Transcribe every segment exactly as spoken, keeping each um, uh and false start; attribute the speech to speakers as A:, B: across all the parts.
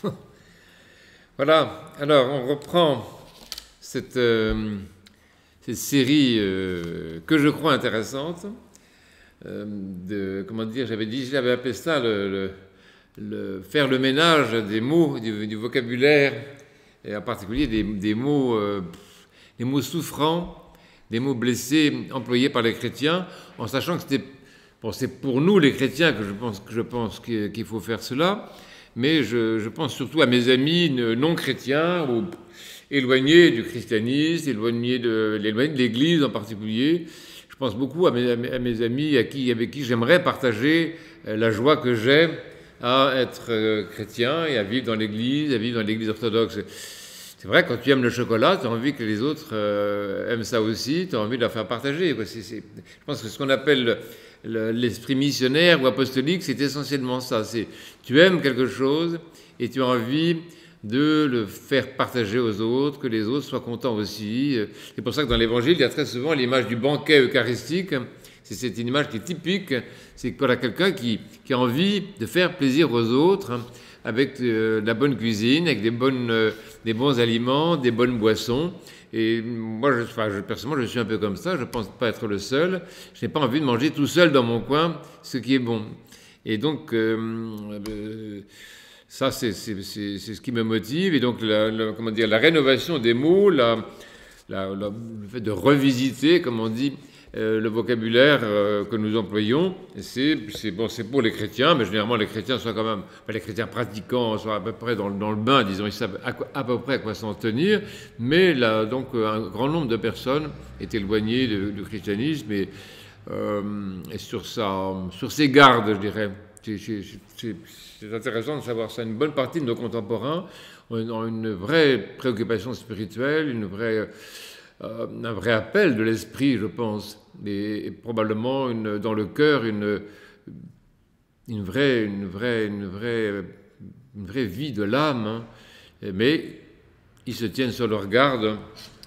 A: Voilà, alors on reprend cette, euh, cette série euh, que je crois intéressante. Euh, de, comment dire, j'avais dit, j'avais appelé ça le, le, le, faire le ménage des mots, du, du vocabulaire, et en particulier des, des mots, euh, des mots souffrants, des mots blessés employés par les chrétiens, en sachant que c'était, bon, c'est pour nous les chrétiens que je pense, que je pense qu'il faut faire cela. Mais je, je pense surtout à mes amis non chrétiens, ou éloignés du christianisme, éloignés de, éloignés de l'Église en particulier. Je pense beaucoup à mes, à mes amis à qui, avec qui j'aimerais partager la joie que j'ai à être chrétien et à vivre dans l'Église, à vivre dans l'Église orthodoxe. C'est vrai, quand tu aimes le chocolat, tu as envie que les autres euh, aiment ça aussi, tu as envie de leur faire partager. C'est, c'est, je pense que ce qu'on appelle le, l'esprit missionnaire ou apostolique, c'est essentiellement ça. C'est, tu aimes quelque chose et tu as envie de le faire partager aux autres, que les autres soient contents aussi. C'est pour ça que dans l'Évangile, il y a très souvent l'image du banquet eucharistique. C'est, c'est une image qui est typique. C'est quand il y a quelqu'un qui, qui a envie de faire plaisir aux autres, avec euh, de la bonne cuisine, avec des, bonnes, euh, des bons aliments, des bonnes boissons. Et moi, je, enfin, je, personnellement, je suis un peu comme ça. Je ne pense pas être le seul. Je n'ai pas envie de manger tout seul dans mon coin ce qui est bon. Et donc, euh, euh, ça, c'est, c'est, c'est, c'est ce qui me motive. Et donc, la, la, comment dire, la rénovation des mots, la, la, la, le fait de revisiter, comme on dit, Euh, le vocabulaire euh, que nous employons, c'est, c'est, bon, c'est pour les chrétiens, mais généralement les chrétiens sont quand même, enfin, les chrétiens pratiquants sont à peu près dans, dans le bain, disons, ils savent à, quoi, à peu près à quoi s'en tenir, mais là, donc un grand nombre de personnes est éloigné du, du christianisme et, euh, et sur, sa, sur ses gardes, je dirais. C'est, c'est, c'est, c'est intéressant de savoir ça. Une bonne partie de nos contemporains ont une vraie préoccupation spirituelle, une vraie... Euh, un vrai appel de l'esprit, je pense, et, et probablement une, dans le cœur une, une, vraie, une, vraie, une, vraie, une vraie vie de l'âme, hein. Mais ils se tiennent sur leur garde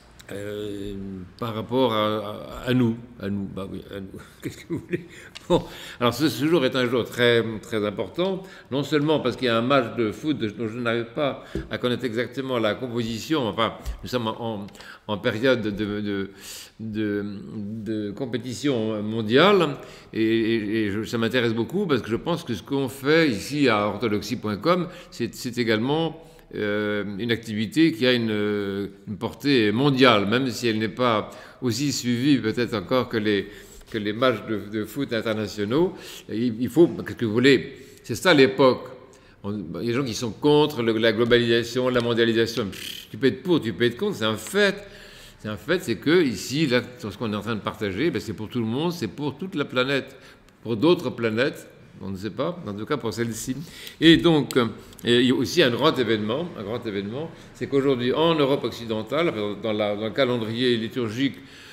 A: euh, par rapport à, à, à nous. À nous, bah oui, à nous. Qu'est-ce que vous voulez? Bon, alors ce, ce jour est un jour très, très important, non seulement parce qu'il y a un match de foot dont je n'arrive pas à connaître exactement la composition, enfin, nous sommes en, en période de, de, de, de compétition mondiale, et, et, et je, ça m'intéresse beaucoup parce que je pense que ce qu'on fait ici à orthodoxie point com, c'est, c'est également euh, une activité qui a une, une portée mondiale, même si elle n'est pas aussi suivie peut-être encore que les... que les matchs de, de foot internationaux. Il, il faut, qu'est-ce que vous voulez, c'est ça l'époque. On, il y a des gens qui sont contre le, la globalisation, la mondialisation. Pff, tu peux être pour, tu peux être contre, c'est un fait. C'est un fait, c'est que ici, là, ce qu'on est en train de partager, ben, c'est pour tout le monde, c'est pour toute la planète. Pour d'autres planètes, on ne sait pas, en tout cas pour celle-ci. Et donc, et il y a aussi un grand événement, un grand événement, c'est qu'aujourd'hui, en Europe occidentale, dans, la, dans le calendrier liturgique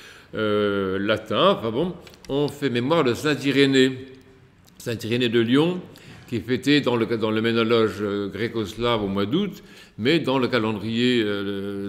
A: Euh, latin, enfin bon, on fait mémoire de Saint Irénée, Saint Irénée de Lyon, qui est fêté dans le, dans le ménologe euh, gréco-slave au mois d'août, mais dans le calendrier euh,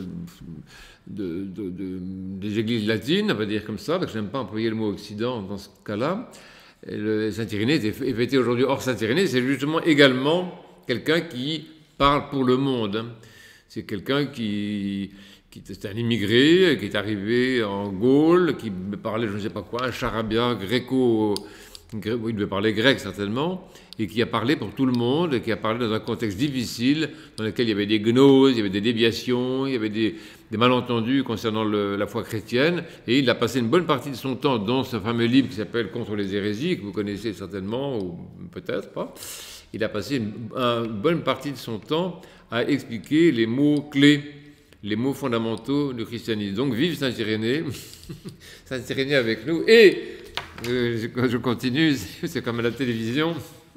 A: de, de, de, des églises latines, on va dire comme ça, parce que je n'aime pas employer le mot Occident dans ce cas-là. Le Saint Irénée est fêté aujourd'hui. Or, Saint Irénée, c'est justement également quelqu'un qui parle pour le monde. Hein. C'est quelqu'un qui... C'est un immigré qui est arrivé en Gaule, qui parlait je ne sais pas quoi, un charabia gréco, gré, oui, il devait parler grec certainement, et qui a parlé pour tout le monde, et qui a parlé dans un contexte difficile, dans lequel il y avait des gnoses, il y avait des déviations, il y avait des, des malentendus concernant le, la foi chrétienne, et il a passé une bonne partie de son temps dans ce fameux livre qui s'appelle Contre les hérésies, que vous connaissez certainement, ou peut-être pas. Il a passé une, une bonne partie de son temps à expliquer les mots clés, les mots fondamentaux du christianisme. Donc, vive Saint Irénée, Saint Irénée avec nous. Et, euh, je, je continue, c'est comme à la télévision.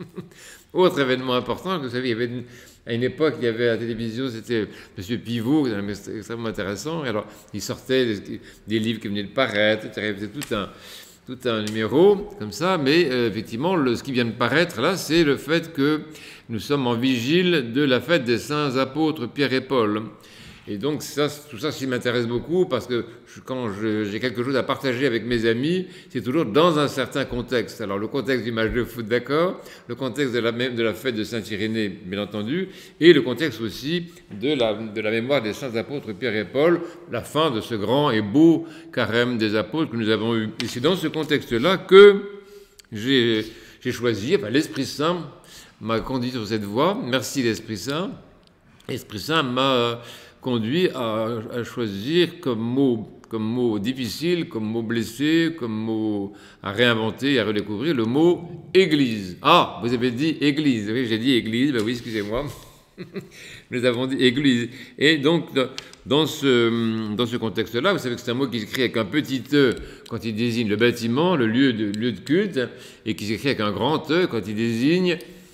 A: Autre événement important, vous savez, il y avait une, à une époque, il y avait à la télévision, c'était M. Pivot, c'était extrêmement intéressant. Alors, il sortait des, des livres qui venaient de paraître, c'était tout un, tout un numéro comme ça. Mais euh, effectivement, le, ce qui vient de paraître là, c'est le fait que nous sommes en vigile de la fête des saints apôtres Pierre et Paul. Et donc ça, tout ça, ça m'intéresse beaucoup parce que je, quand j'ai quelque chose à partager avec mes amis, c'est toujours dans un certain contexte. Alors le contexte du match de foot, d'accord, le contexte de la, de la fête de Saint-Irénée, bien entendu, et le contexte aussi de la, de la mémoire des saints apôtres Pierre et Paul, la fin de ce grand et beau carême des apôtres que nous avons eu. Et c'est dans ce contexte-là que j'ai choisi, enfin l'Esprit Saint m'a conduit sur cette voie. Merci l'Esprit Saint. L'Esprit Saint m'a conduit à, à choisir comme mot, comme mot difficile, comme mot blessé, comme mot à réinventer, à redécouvrir le mot Église. Ah, vous avez dit Église. Oui, j'ai dit Église. Ben oui, excusez-moi. Nous avons dit Église. Et donc, dans ce, dans ce contexte-là, vous savez que c'est un mot qui s'écrit avec un petit E quand il désigne le bâtiment, le lieu de, lieu de culte, et qui s'écrit avec un grand E quand il désigne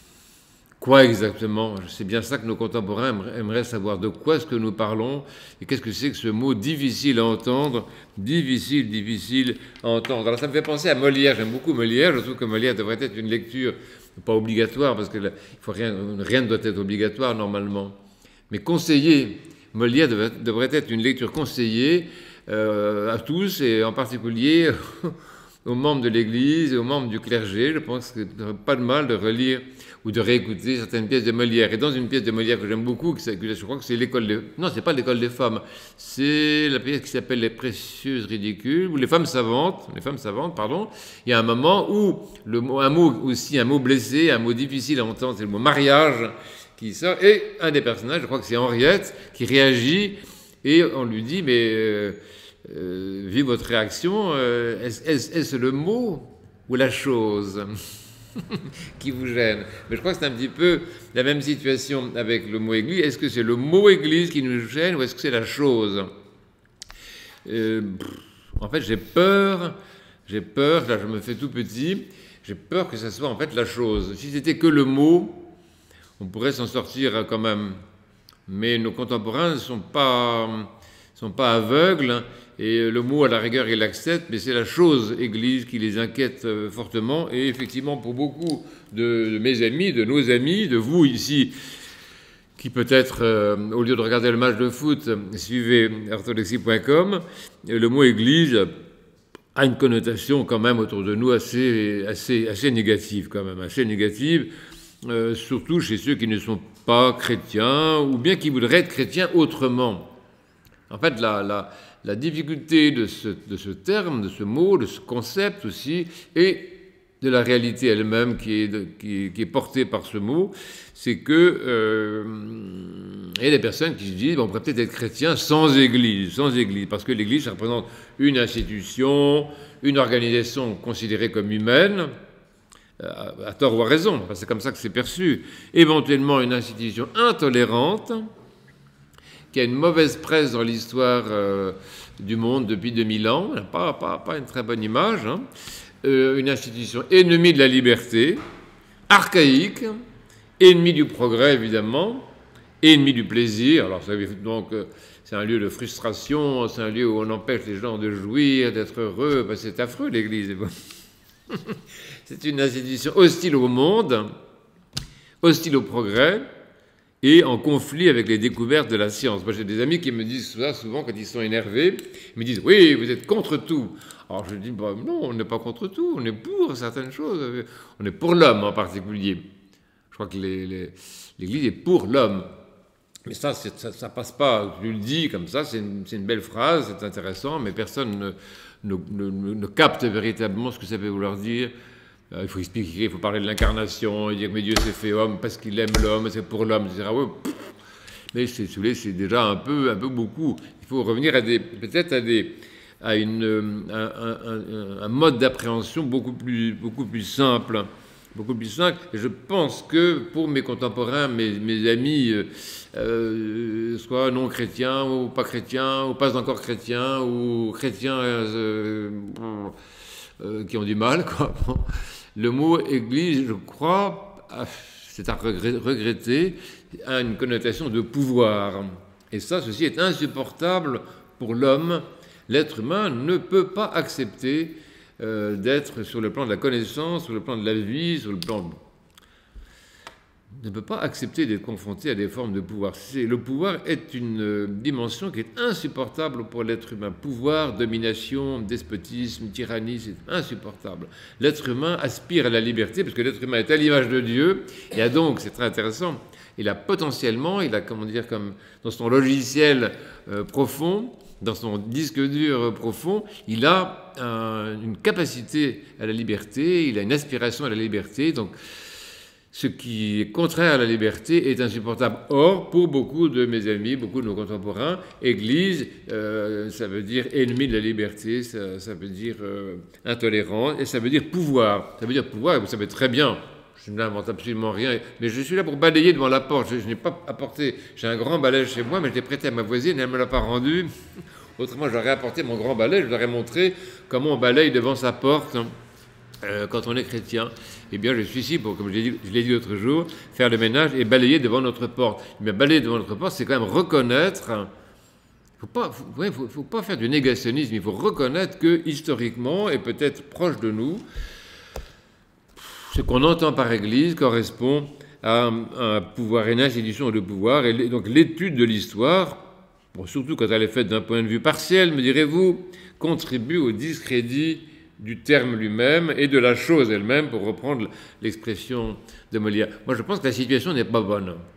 A: quoi exactement? C'est bien ça que nos contemporains aimeraient savoir. De quoi est-ce que nous parlons? Et qu'est-ce que c'est que ce mot difficile à entendre? Difficile, difficile à entendre. Alors ça me fait penser à Molière. J'aime beaucoup Molière. Je trouve que Molière devrait être une lecture, pas obligatoire, parce que là, il faut rien, rien ne doit être obligatoire normalement. Mais conseillé. Molière devrait, devrait être une lecture conseillée euh, à tous, et en particulier aux membres de l'Église et aux membres du clergé. Je pense qu'il n'y aurait pas de mal de relire ou de réécouter certaines pièces de Molière. Et dans une pièce de Molière que j'aime beaucoup, que je crois que c'est l'école des... Non, c'est pas l'école des femmes. C'est la pièce qui s'appelle Les Précieuses Ridicules, ou Les Femmes Savantes. Les Femmes Savantes, pardon. Il y a un moment où le mot, un mot aussi, un mot blessé, un mot difficile à entendre, c'est le mot mariage qui sort. Et un des personnages, je crois que c'est Henriette, qui réagit et on lui dit, mais euh, euh, vu votre réaction, euh, est-ce est, est le mot ou la chose qui vous gêne? Mais je crois que c'est un petit peu la même situation avec le mot église. Est-ce que c'est le mot église qui nous gêne ou est-ce que c'est la chose? euh, En fait, j'ai peur, j'ai peur, là je me fais tout petit, j'ai peur que ça soit en fait la chose. Si c'était que le mot, on pourrait s'en sortir quand même. Mais nos contemporains ne sont pas, sont pas aveugles. Et le mot, à la rigueur, ils l'acceptent, mais c'est la chose Église qui les inquiète fortement. Et effectivement, pour beaucoup de mes amis, de nos amis, de vous ici, qui peut-être, euh, au lieu de regarder le match de foot, suivez orthodoxie point com, le mot Église a une connotation quand même autour de nous assez, assez, assez négative, quand même, assez négative, euh, surtout chez ceux qui ne sont pas chrétiens, ou bien qui voudraient être chrétiens autrement. En fait, la... la La difficulté de ce, de ce terme, de ce mot, de ce concept aussi, et de la réalité elle-même qui est, de, qui, qui est portée par ce mot, c'est que euh, il y a des personnes qui se disent bon, on pourrait peut-être être chrétien sans Église, sans Église, parce que l'Église, ça représente une institution, une organisation considérée comme humaine, à, à tort ou à raison, parce que c'est comme ça que c'est perçu, éventuellement une institution intolérante, qui a une mauvaise presse dans l'histoire euh, du monde depuis deux mille ans, pas, pas, pas une très bonne image, hein. euh, une institution ennemie de la liberté, archaïque, ennemie du progrès évidemment, ennemie du plaisir. Alors ça, donc euh, c'est un lieu de frustration, c'est un lieu où on empêche les gens de jouir, d'être heureux. Ben, c'est affreux l'Église. C'est une institution hostile au monde, hostile au progrès, et en conflit avec les découvertes de la science. Moi, j'ai des amis qui me disent ça souvent quand ils sont énervés. Ils me disent « Oui, vous êtes contre tout ». Alors je dis bah, « Non, on n'est pas contre tout, on est pour certaines choses. On est pour l'homme en particulier. » Je crois que les, les, l'Église est pour l'homme. Mais ça, ça, ça passe pas. Je le dis comme ça, c'est une, c'est une belle phrase, c'est intéressant, mais personne ne, ne, ne, ne capte véritablement ce que ça veut vouloir dire. Il faut expliquer, il faut parler de l'incarnation, dire que Dieu s'est fait homme parce qu'il aime l'homme, c'est pour l'homme, et cetera. Ouais, mais c'est, c'est déjà un peu, un peu beaucoup. Il faut revenir à des, peut-être à, des, à une, un, un, un, un mode d'appréhension beaucoup plus, beaucoup plus simple. Beaucoup plus simple. Et je pense que pour mes contemporains, mes, mes amis, euh, soit non chrétiens ou pas chrétiens, ou pas encore chrétiens, ou chrétiens euh, euh, qui ont du mal, quoi. Le mot Église, je crois, c'est à regretter, a une connotation de pouvoir. Et ça, ceci est insupportable pour l'homme. L'être humain ne peut pas accepter euh, d'être sur le plan de la connaissance, sur le plan de la vie, sur le plan ne peut pas accepter d'être confronté à des formes de pouvoir. Le pouvoir est une dimension qui est insupportable pour l'être humain. Pouvoir, domination, despotisme, tyrannie, c'est insupportable. L'être humain aspire à la liberté, parce que l'être humain est à l'image de Dieu, et a donc, c'est très intéressant, il a potentiellement, il a, comment dire, comme dans son logiciel euh, profond, dans son disque dur profond, il a un, une capacité à la liberté, il a une aspiration à la liberté, donc ce qui est contraire à la liberté est insupportable. Or, pour beaucoup de mes amis, beaucoup de nos contemporains, Église, euh, ça veut dire ennemi de la liberté, ça, ça veut dire euh, intolérant, et ça veut dire pouvoir. Ça veut dire pouvoir, et vous savez très bien, je n'invente absolument rien, mais je suis là pour balayer devant la porte. Je, je n'ai pas apporté, j'ai un grand balai chez moi, mais je l'ai prêté à ma voisine et elle ne me l'a pas rendu. Autrement, j'aurais apporté mon grand balai, je leur ai montré comment on balaye devant sa porte. Euh, quand on est chrétien, eh bien, je suis ici pour, comme je l'ai dit, je l'ai dit l'autre jour, faire le ménage et balayer devant notre porte. Mais balayer devant notre porte, c'est quand même reconnaître. Il ne faut pas, faut, ouais, faut, faut pas faire du négationnisme. Il faut reconnaître que historiquement et peut-être proche de nous, ce qu'on entend par Église correspond à un pouvoir et une institution de pouvoir. Et donc l'étude de l'histoire, bon, surtout quand elle est faite d'un point de vue partiel, me direz-vous, contribue au discrédit du terme lui-même et de la chose elle-même, pour reprendre l'expression de Molière. Moi, je pense que la situation n'est pas bonne.